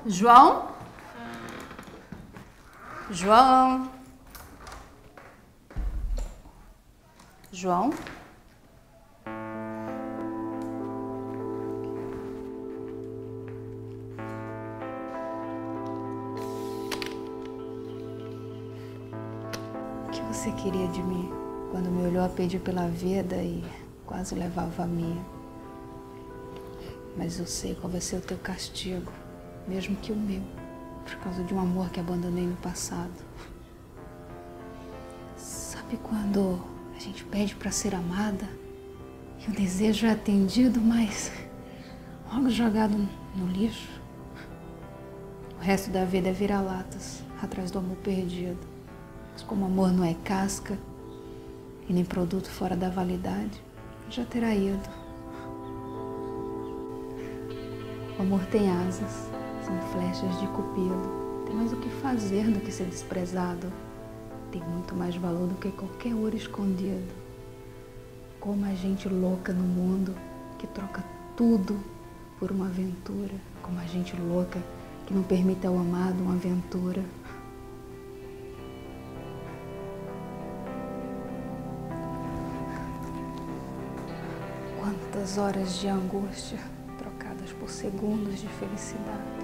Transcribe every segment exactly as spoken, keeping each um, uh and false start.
João? João? João? O que você queria de mim quando me olhou a pedir pela vida e quase levava a minha? Mas eu sei qual vai ser o teu castigo, mesmo que o meu, por causa de um amor que abandonei no passado. Sabe quando a gente pede para ser amada e o desejo é atendido, mas logo jogado no lixo? O resto da vida é vira-latas atrás do amor perdido. Mas como amor não é casca e nem produto fora da validade, já terá ido. O amor tem asas, são flechas de cupido. Tem mais o que fazer do que ser desprezado. Tem muito mais valor do que qualquer ouro escondido. Como a gente louca no mundo que troca tudo por uma aventura. Como a gente louca que não permite ao amado uma aventura. Quantas horas de angústia trocadas por segundos de felicidade.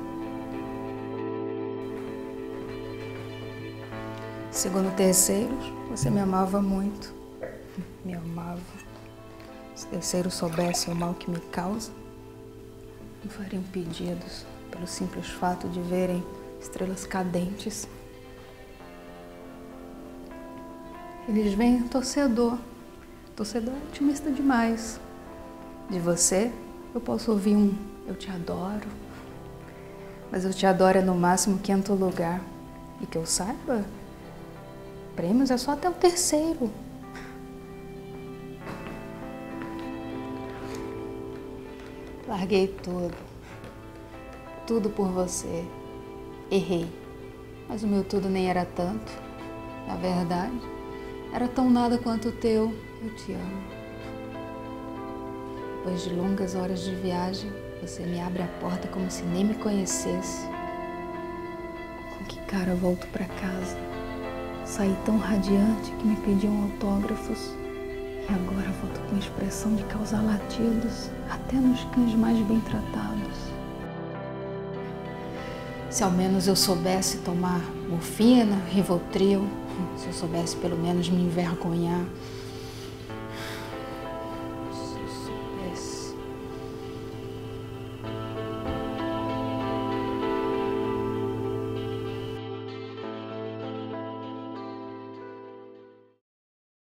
Segundo terceiros, você me amava muito. Me amava. Se terceiros soubessem o mal que me causa, não fariam pedidos pelo simples fato de verem estrelas cadentes. Eles veem torcedor. Torcedor é otimista demais. De você, eu posso ouvir um eu te adoro, mas eu te adoro é no máximo quinto lugar. E que eu saiba, prêmios é só até o terceiro. Larguei tudo, tudo por você. Errei, mas o meu tudo nem era tanto. Na verdade, era tão nada quanto o teu. Eu te amo. Depois de longas horas de viagem, você me abre a porta como se nem me conhecesse. Com que cara eu volto pra casa? Saí tão radiante que me pediam autógrafos. E agora volto com expressão de causar latidos, até nos cães mais bem tratados. Se ao menos eu soubesse tomar morfina, Rivotril, se eu soubesse pelo menos me envergonhar,